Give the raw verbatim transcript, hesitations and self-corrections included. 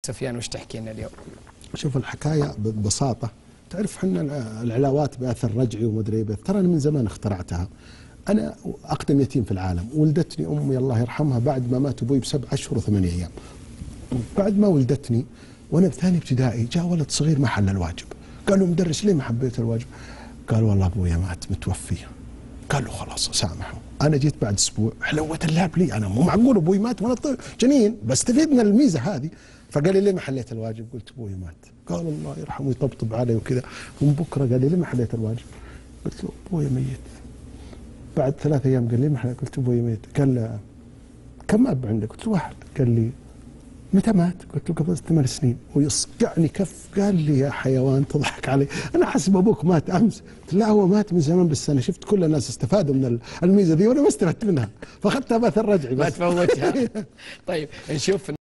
سفيان وش تحكي لنا اليوم؟ شوف الحكايه ببساطه، تعرف احنا العلاوات باثر رجعي ومدري ايه، ترى انا من زمان اخترعتها. انا اقدم يتيم في العالم، ولدتني امي الله يرحمها بعد ما مات ابوي بسبع اشهر وثمانية ايام. بعد ما ولدتني وانا بثاني ابتدائي جاء ولد صغير ما حل الواجب، قال له مدرس ليه ما حبيت الواجب؟ قال والله ابويا مات متوفي. قال له خلاص سامحه. انا جيت بعد اسبوع حلوت اللعب لي، انا مو معقول ابوي مات وانا جنين بستفيد من الميزه هذه. فقال لي ليه ما حليت الواجب؟ قلت ابوي مات. قال الله يرحمه يطبطب علي وكذا. من بكره قال لي ليه ما حليت الواجب؟ قلت له ابوي ميت. بعد ثلاث ايام قال لي ما حليت؟ قلت ابوي ميت. قال له كم اب عندك؟ قلت له واحد. قال لي متى مات؟ قلت له قبل ثمان سنين. ويصقعني كف. قال لي يا حيوان تضحك علي، انا حسب ابوك مات امس. قلت لا هو مات من زمان، بس انا شفت كل الناس استفادوا من الميزه ذي وانا ما استفدت منها، فاخذتها باثر رجعي ما تفوتها. طيب نشوف